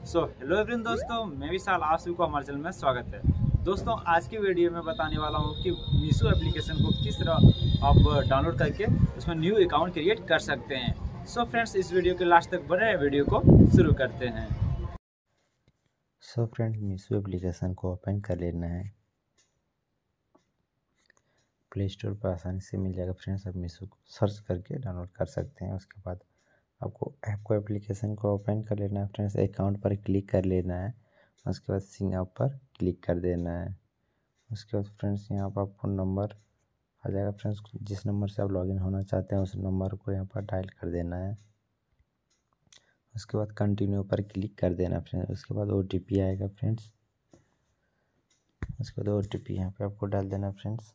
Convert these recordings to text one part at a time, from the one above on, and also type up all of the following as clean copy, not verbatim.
Hello everyone दोस्तों, मैं विशाल, आप सभी को हमारे चैनल में स्वागत है। दोस्तों आज की वीडियो में बताने वाला हूं कि मीशो एप्लीकेशन को किस तरह आप डाउनलोड करके उसमें न्यू अकाउंट क्रिएट कर सकते हैं। फ्रेंड्स, इस वीडियो के लास्ट तक बने, वीडियो को शुरू करते हैं। फ्रेंड्स, मीशो एप्लीकेशन को ओपन कर लेना है। प्ले स्टोर पर आसानी से मिल जाएगा फ्रेंड्स। आप मीशो को सर्च करके डाउनलोड कर सकते हैं। उसके बाद आपको ऐप को एप्लीकेशन को ओपन कर लेना है फ्रेंड्स। अकाउंट पर क्लिक कर लेना है। उसके बाद सिंग अप पर क्लिक कर देना है। उसके बाद फ्रेंड्स यहाँ पर आपको नंबर आ जाएगा फ्रेंड्स। जिस नंबर से आप लॉगिन होना चाहते हैं उस नंबर को यहाँ पर डायल कर देना है। उसके बाद कंटिन्यू पर क्लिक कर देना फ्रेंड्स। उसके बाद OTP आएगा फ्रेंड्स। उसके बाद OTP यहाँ पे आपको डाल देना फ्रेंड्स।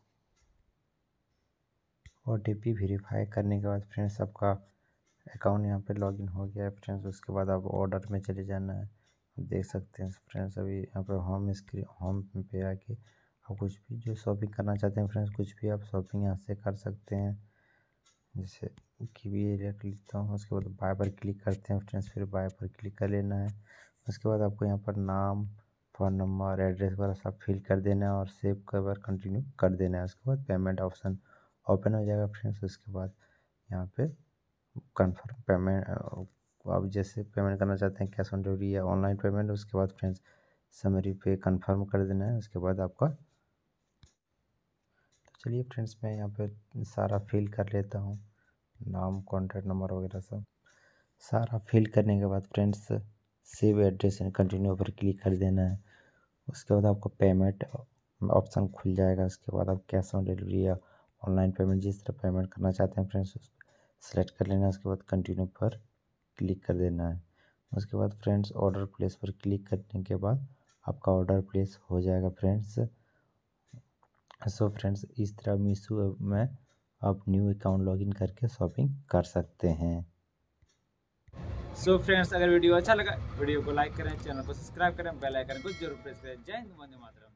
OTP वेरीफाई करने के बाद फ्रेंड्स आपका अकाउंट यहाँ पे लॉगिन हो गया है फ्रेंड्स। उसके बाद आप ऑर्डर में चले जाना है। आप देख सकते हैं फ्रेंड्स, अभी यहाँ पे होम पे आके आप कुछ भी जो शॉपिंग करना चाहते हैं फ्रेंड्स, कुछ भी आप शॉपिंग यहाँ से कर सकते हैं। जैसे कि भी एरिया लिखता हूँ। उसके बाद बाय पर क्लिक करते हैं फ्रेंड्स। फिर बाय पर क्लिक कर लेना है। उसके बाद आपको यहाँ पर नाम, फ़ोन नंबर, एड्रेस वगैरह सब फिल कर देना है और सेव कर कंटिन्यू कर देना है। उसके बाद पेमेंट ऑप्शन ओपन हो जाएगा फ्रेंड्स। उसके बाद यहाँ पे कन्फर्म पेमेंट, आप जैसे पेमेंट करना चाहते हैं कैश ऑन डिलीवरी या ऑनलाइन पेमेंट। उसके बाद फ्रेंड्स समरी पे कन्फर्म कर देना है। उसके बाद आपका चलिए फ्रेंड्स, मैं यहाँ पे सारा फिल कर लेता हूँ, नाम, कॉन्टैक्ट नंबर वगैरह सब सारा फिल करने के बाद friends save address and continue पर क्लिक कर देना है। उसके बाद आपको पेमेंट ऑप्शन खुल जाएगा। उसके बाद आप कैश ऑन डिलीवरी या ऑनलाइन पेमेंट जिस तरह पेमेंट करना चाहते हैं फ्रेंड्स उस सेलेक्ट कर लेना है। उसके बाद कंटिन्यू पर क्लिक कर देना है। उसके बाद फ्रेंड्स ऑर्डर प्लेस पर क्लिक करने के बाद आपका ऑर्डर प्लेस हो जाएगा फ्रेंड्स। फ्रेंड्स, इस तरह मीशो में आप न्यू अकाउंट लॉगिन करके शॉपिंग कर सकते हैं। फ्रेंड्स, अगर वीडियो अच्छा लगा वीडियो को लाइक करें, चैनल को सब्सक्राइब करें, बेल आइकन को जरूर प्रेस करें। जय हिंद, वंदे मातरम।